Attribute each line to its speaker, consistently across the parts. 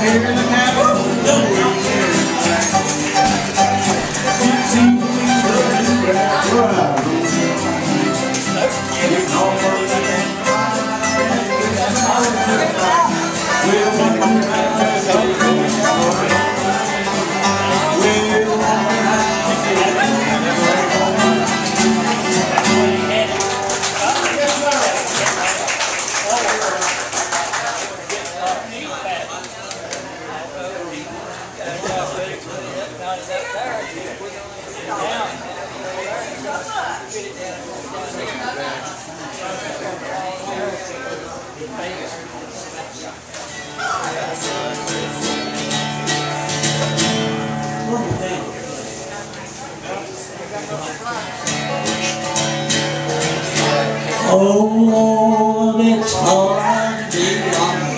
Speaker 1: Oh Lord, it's hard to be lonely.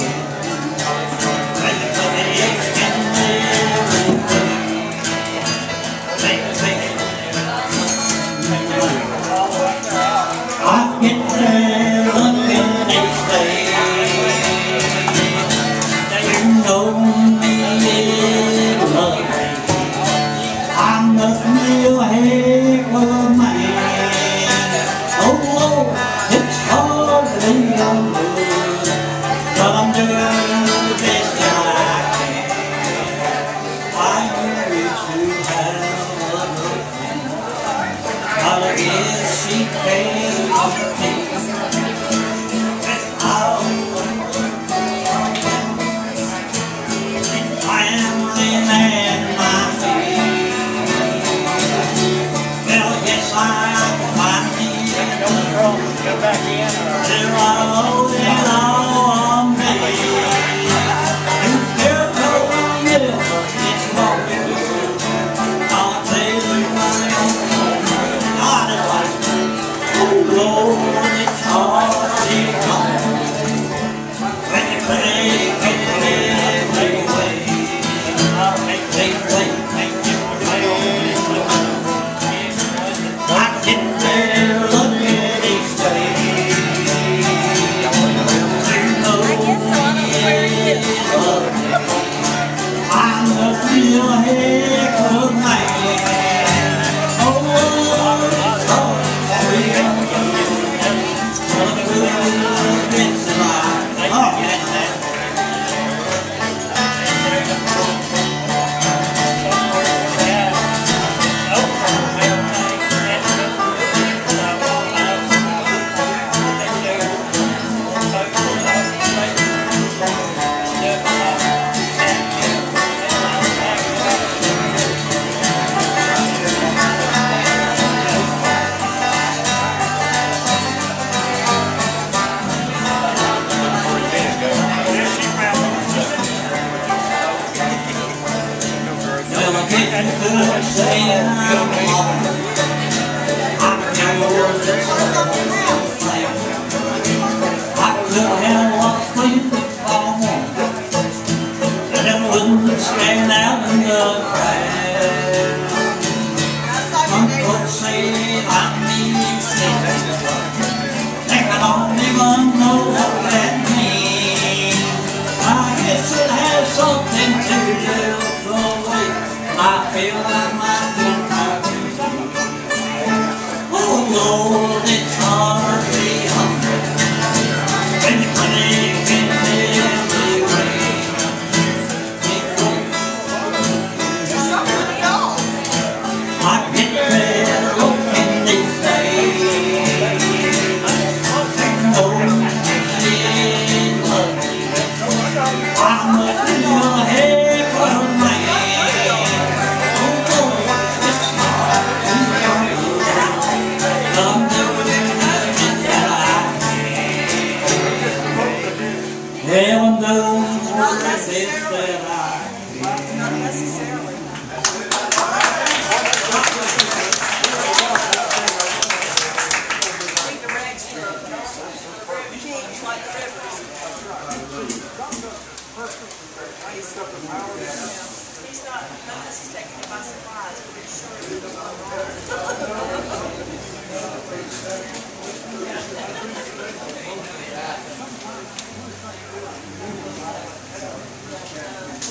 Speaker 1: I get there looking each day. You know me, love me. I'm a real heck of a man. Oh Lord, it's hard to be lonely, but I'm doing the best that I can. I wish you had a girlfriend, but I guess she can't help me. Family man, my feet. Well, yes, I find me.
Speaker 2: Go back in.
Speaker 1: They're all in on me. You can't go never, it's what we do. I'll tell you oh Lord, it's hard to be lonely when you play every way. I get there looking each day. I'm a real heck of a man. Oh Lord, it's hard to be stand out in the crowd. Uncle say I need things, think I don't even know what that means. I guess it has something to do with the way I feel like my feet are too. Oh Lord, it's hard to be hungry when you believe in every way. I get there looking these days. No one love me. I'm a real heck of a man. Oh Lord, it's hard to be lonely. I'm doing the best that I can. Heaven knows what the best that I can.
Speaker 3: Not necessarily. He's not, this is taking him by surprise, but it's sure he's going on.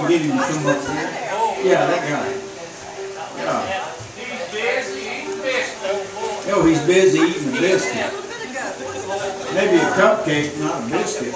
Speaker 1: get him to come up here. Yeah, that guy. Yeah. Oh, he's busy eating a biscuit. Maybe a cupcake, not a biscuit.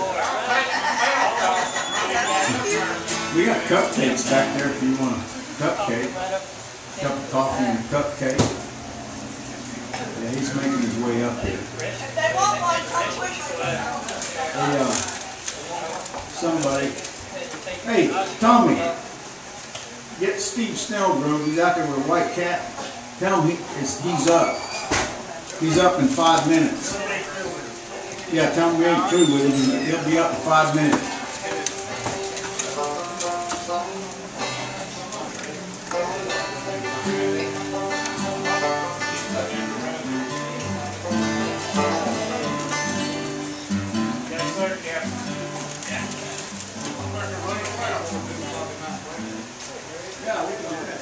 Speaker 1: We got cupcakes back there if you want a cupcake. Cup of coffee and a cupcake. Yeah, he's making his way up here.
Speaker 3: If they want one, come quickly.
Speaker 1: Hey, somebody. Hey, Tommy. Get Steve Snellgrove. He's out there with a white cat. Tell him he's up. He's up in 5 minutes. Yeah, tell him we ain't through with him. He'll be up in 5 minutes. Yeah, we can do that.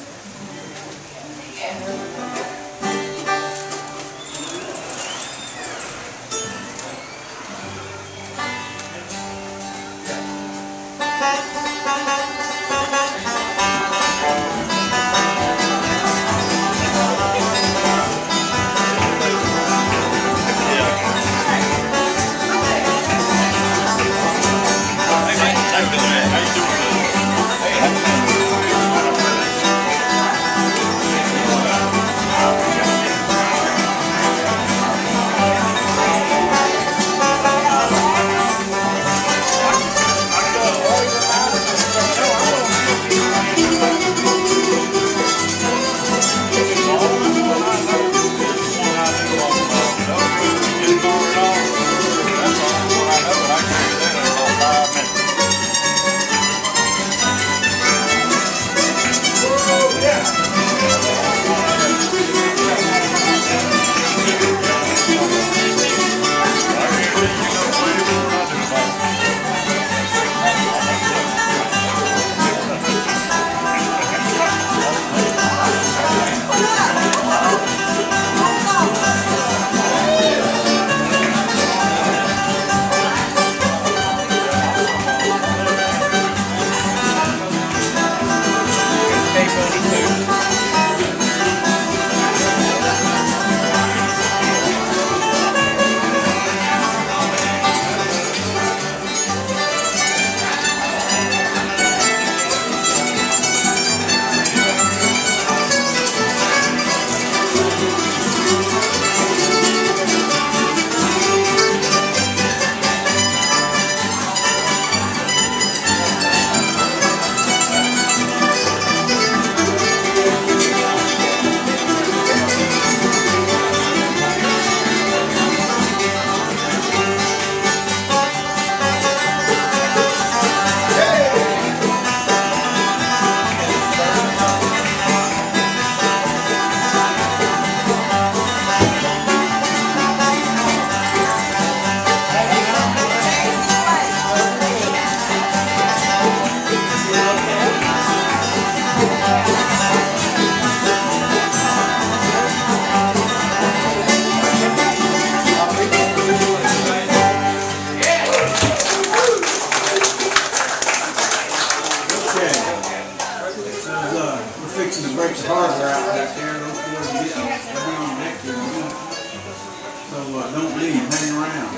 Speaker 1: Don't leave, hang around.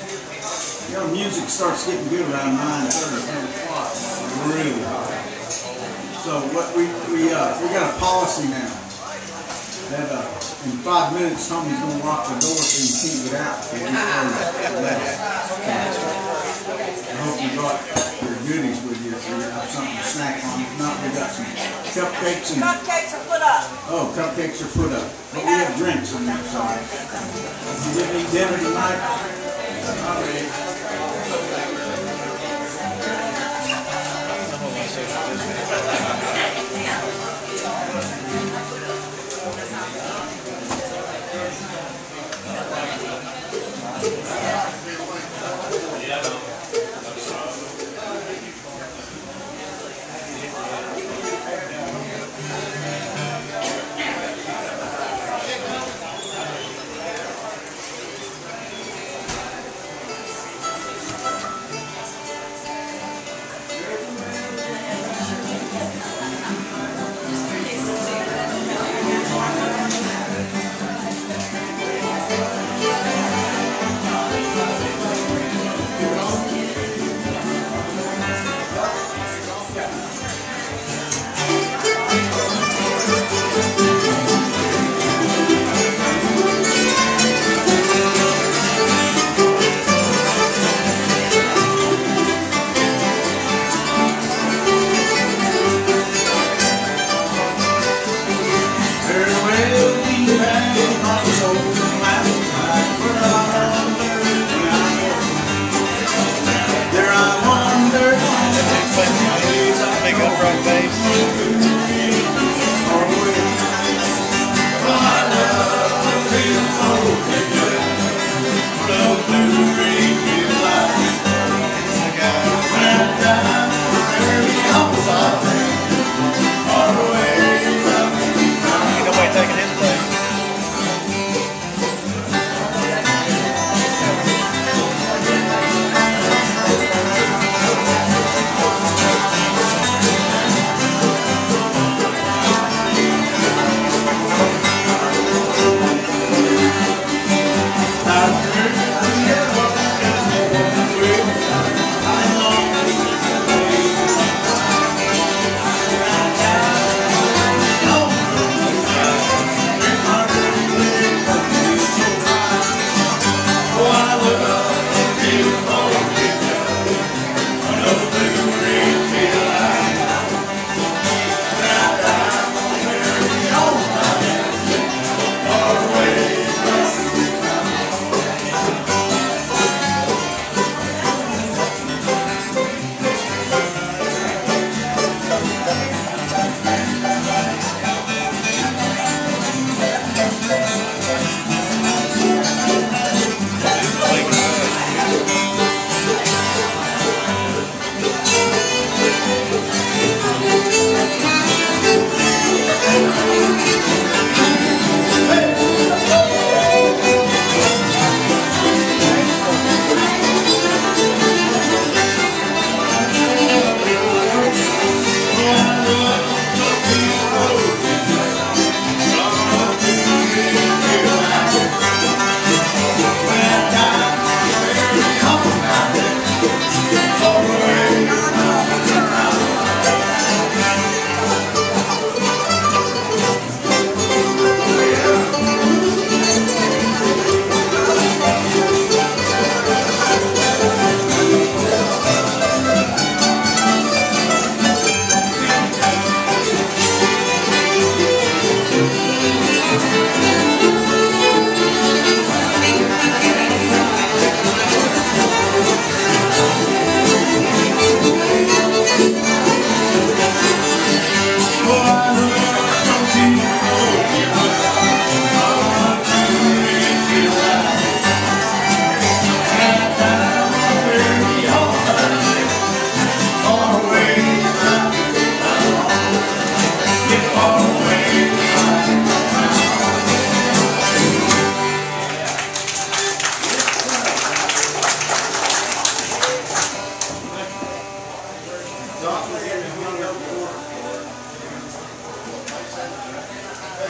Speaker 1: You know, music starts getting good around 9:30, 10 o'clock. Really hot. So what we got a policy now that in 5 minutes Tommy's gonna lock the door so you can't get out. So I hope you brought your goodies with you so you have something to snack on. If not, we got some cupcakes and
Speaker 3: Cupcakes are put up.
Speaker 1: oh, cupcakes are put up. But we have drinks on that side. You didn't eat dinner tonight? All right.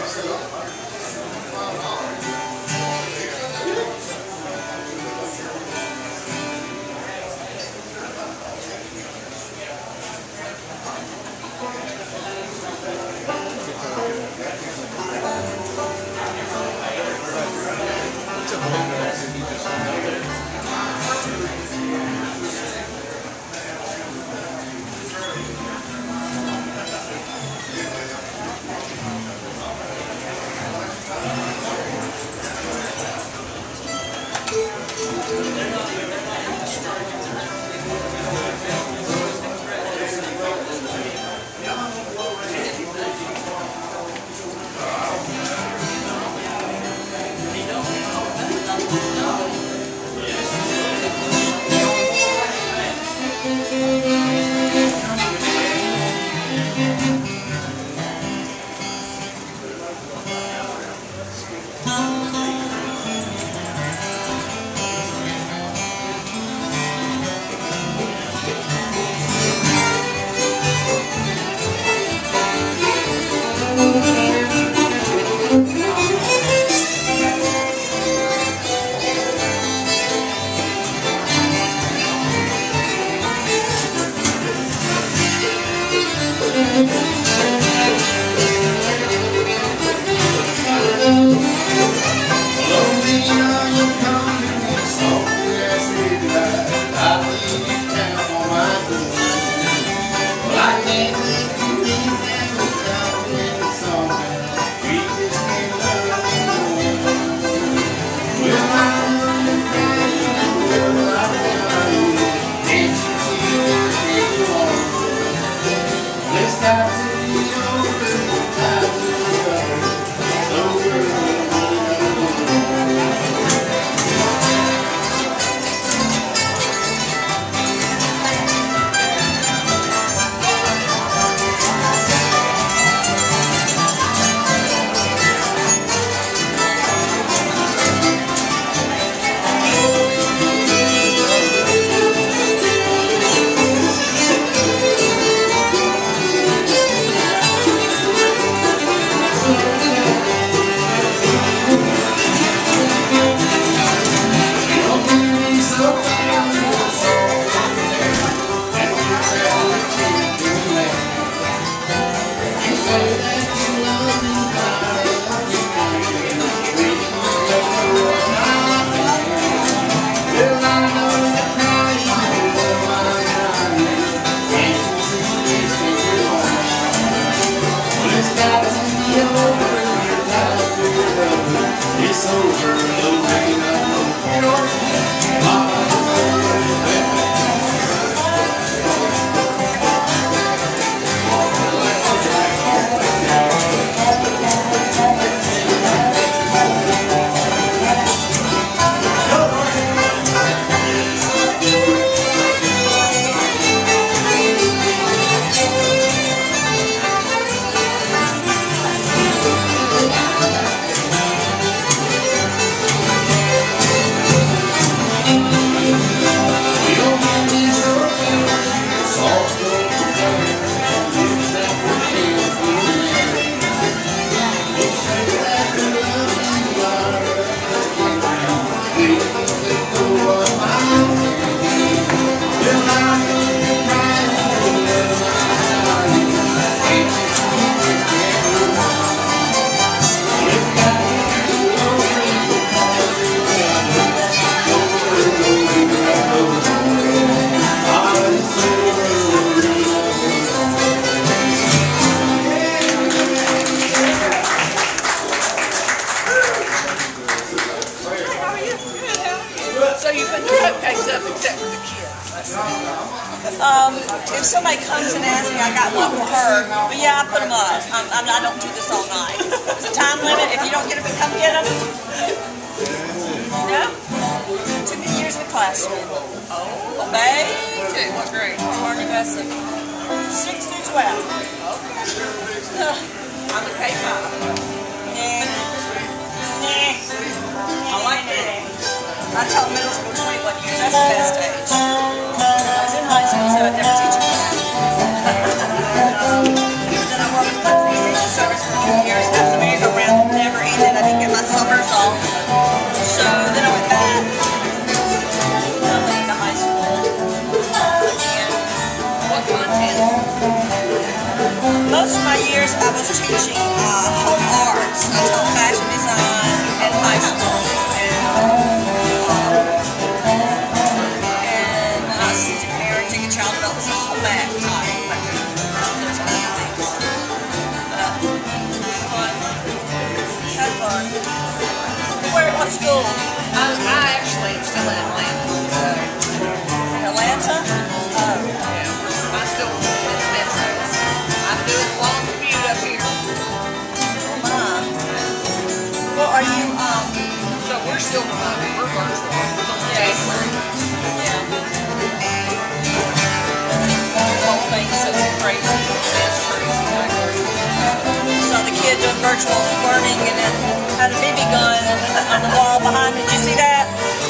Speaker 3: If somebody comes and asks me, I got one for her. But yeah, I put them up. I don't do this all night. There's a time limit. If you don't get them, come get them. No? Too many years in the classroom. Oh, baby. What grade? Learning lesson. 6 through 12. I'm a K-5. I like that. I taught middle school 21 years. That's the best age. I was in high school, so I'd never teach them. Then I worked with my communication service for 2 years. That was a very what school?
Speaker 4: I actually am still in Atlanta. So,
Speaker 3: In Atlanta? Oh.
Speaker 4: yeah. I'm still in the metros. I'm doing a long commute up here.
Speaker 3: Oh my. Well, are you,
Speaker 4: So we're still remote. We're virtual. Until January.
Speaker 3: yeah. The whole thing's so crazy.
Speaker 4: That's crazy. I agree.
Speaker 3: Saw the kid doing virtual squirting and then had a BB gun on the wall behind him. Did you see that?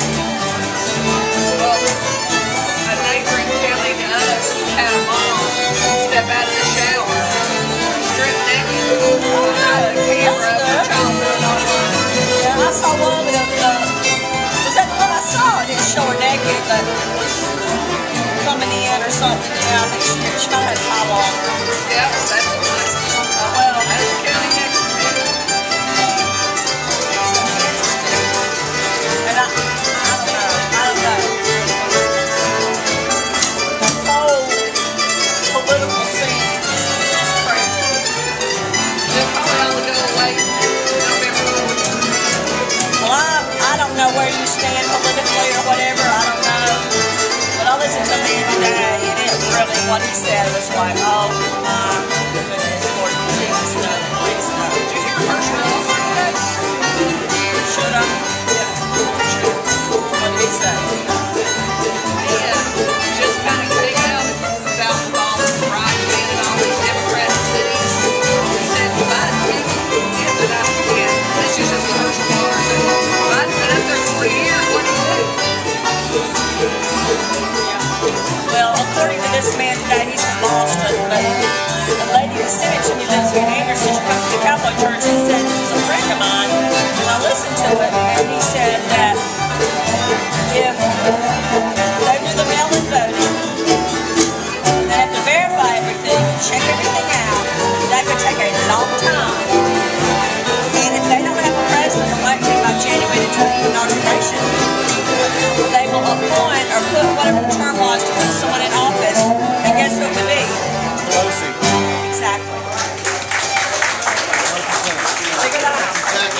Speaker 4: Well, a neighboring family to us had a mom step out of the shower, strip naked, without a camera of her child doing online.
Speaker 3: Yeah, I saw one with was that the one I saw? It didn't show her naked, but it was coming in or something. Yeah, I think she might have had a towel on her.
Speaker 4: Yeah, that's a blessing.
Speaker 3: Well,
Speaker 4: That's a county extra.
Speaker 3: and I don't know. This whole political scene is crazy.
Speaker 4: They'll probably all go away November.
Speaker 3: Well, I don't know where you stand politically or whatever. I don't know. But I listened to a man today, and it really, what he said was like, oh my goodness, Lord Jesus, no, please no.
Speaker 4: Did you hear Herschel Walker today?
Speaker 3: Should I? What did he say?
Speaker 4: He just kind of came out about the bombs and riots in all these Democratic cities. He said Biden's been in the yeah, this is just the Herschel Walker. So Biden's been up there 40 years. What do you do?
Speaker 3: Well, according to this man today, he's from Boston, but the lady who sent it to me lives in Anderson. She comes to the Catholic Church and said, it's a friend of mine, and I listened to it, and he said that if they do the mail-in voting, they have to verify everything, check everything out. That could take a long time. And if they don't have a president elected by January the 20th inauguration, they will appoint or put whatever the term was to put someone in office, and guess who it would be? Exactly. Figure that out.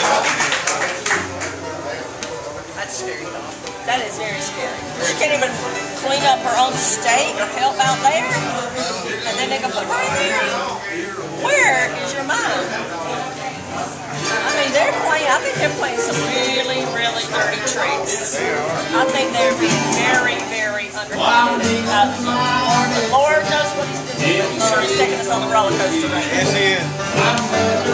Speaker 4: That's scary thought.
Speaker 3: That is very scary. She can't even clean up her own state or help out there, and then they can put her in there. Where is your mind? I mean, I think they're playing some really, really dirty tricks. I think they're being very, very underhanded. Lord knows what he's doing. He's sure he's taking us on the roller coaster right now.
Speaker 2: Yes, he is.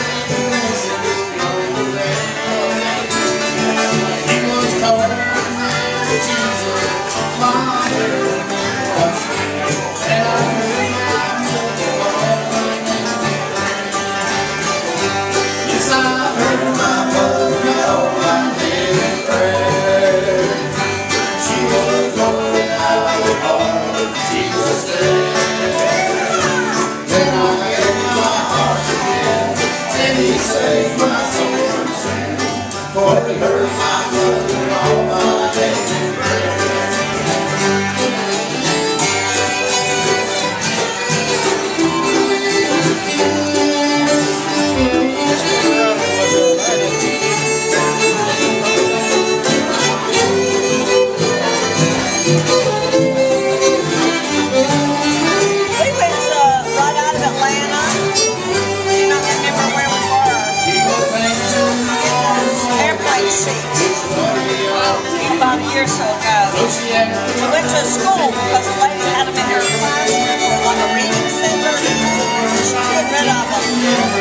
Speaker 3: About a year or so ago. We went to a school because the lady had them in her classroom for like a reading center. She was getting rid of them.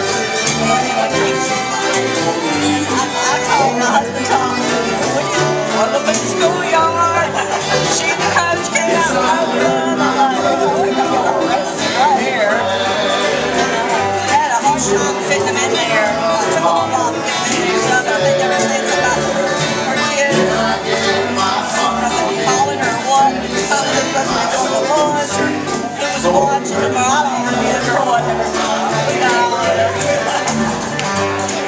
Speaker 3: I told my husband Tom, we want to look at the schoolyard. She and the coach came out and opened it. I'm like, oh, we're going to get arrested right here. They had a hard time fitting them in there. It took a little while to get them in there. So I think they were saying something about her kids. Calling her what? Calling her supposed to be doing the lunch, or who was watching them, or I don't know, or whatever.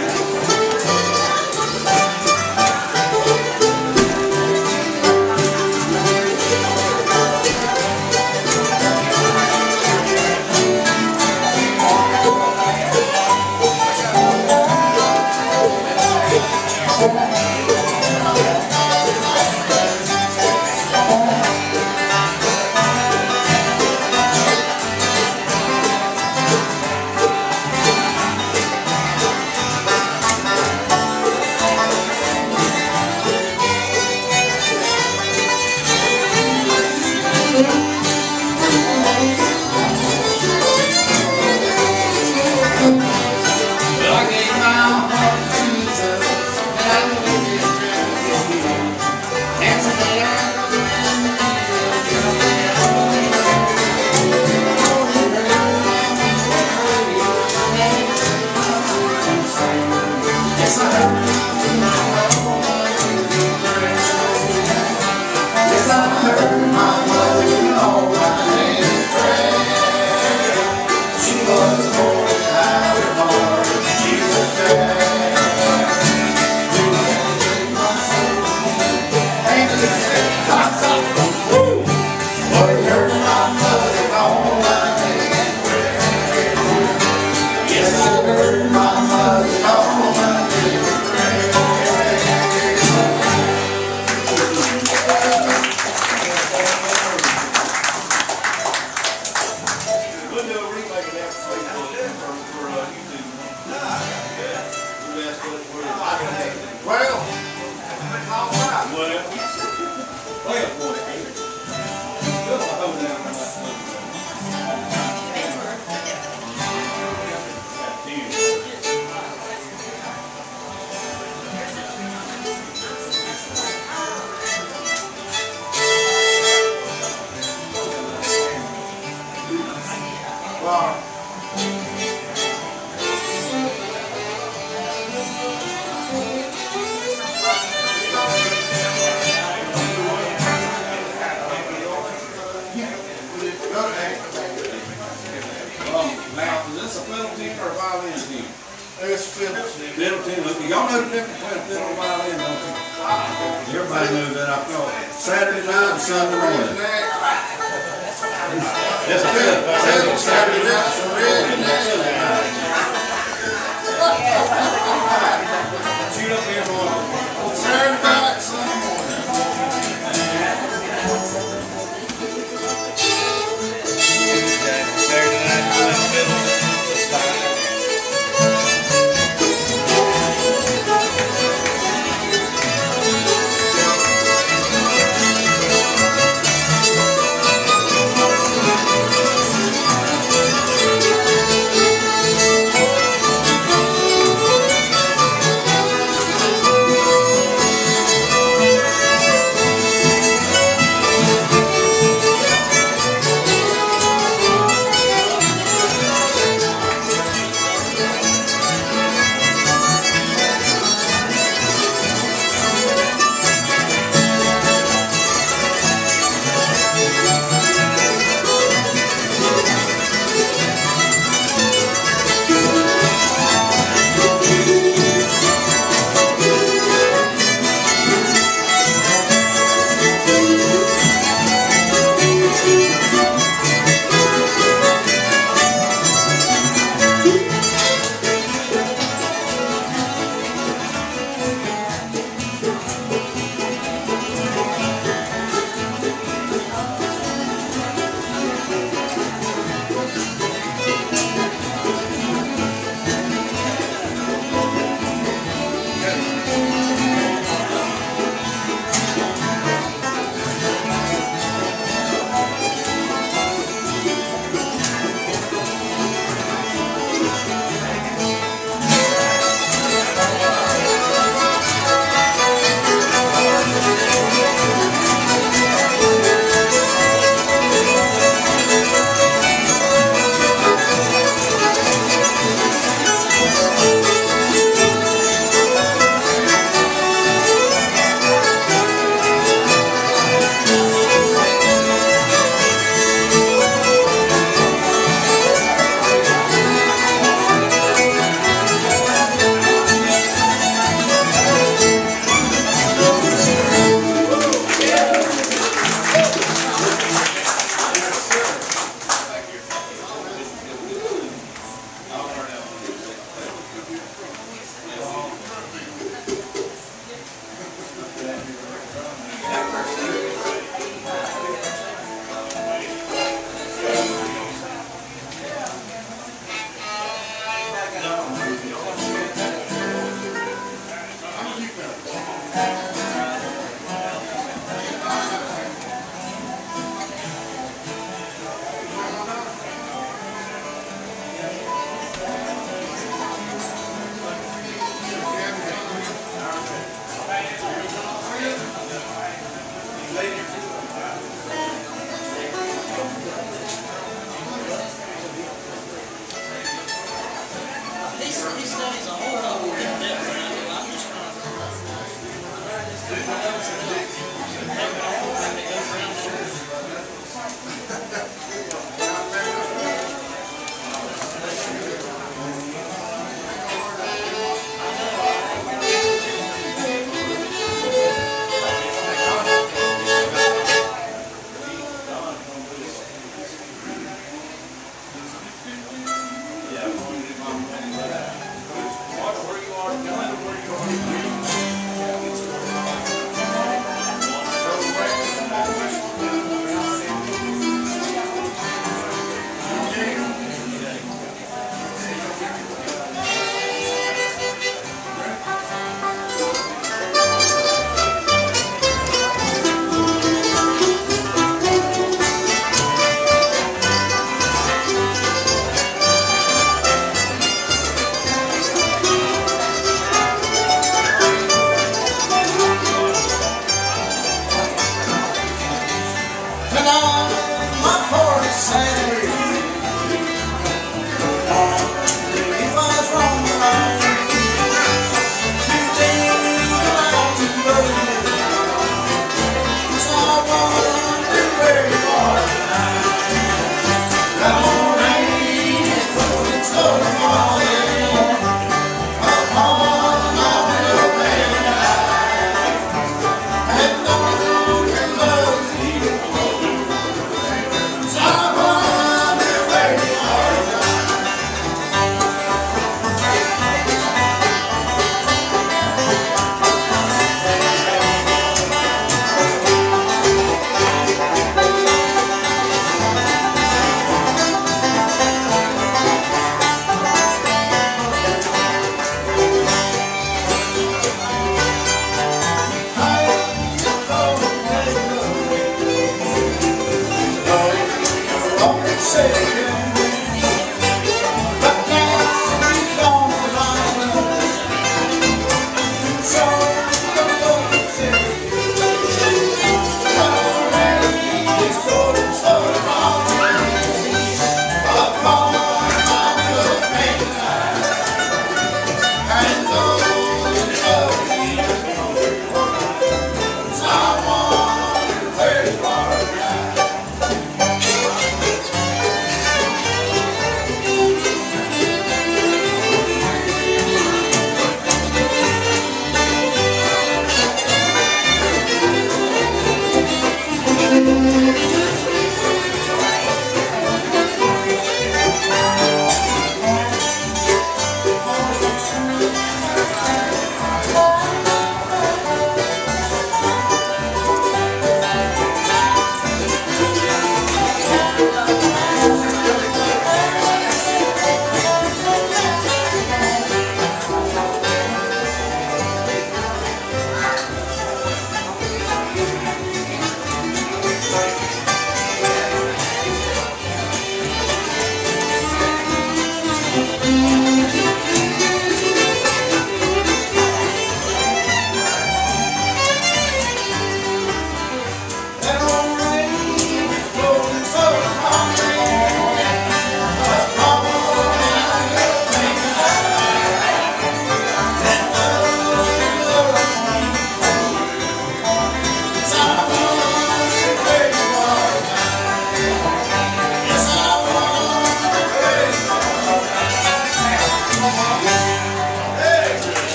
Speaker 2: Well, all right. Well, now, is this a fiddle team or a violin team? It's fiddle. Fiddle team. Y'all know the difference between a fiddle and violin, don't you? Everybody knows that. I thought Saturday night and Sunday morning. That's a fiddle. Saturday night, shoot up here, boy. Saturday night, Sunday morning.
Speaker 5: Saturday night, fiddle.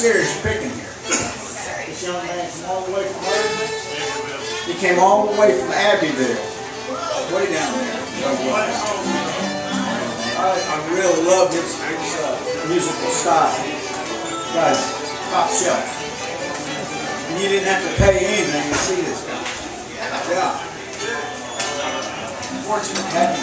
Speaker 2: serious picking here.
Speaker 1: This young man from all the way from where?
Speaker 2: He came all the way from Abbeville, way down there. I really love his musical style. Guys, top shelf. And you didn't have to pay anything to see this guy. Yeah. Fortunate having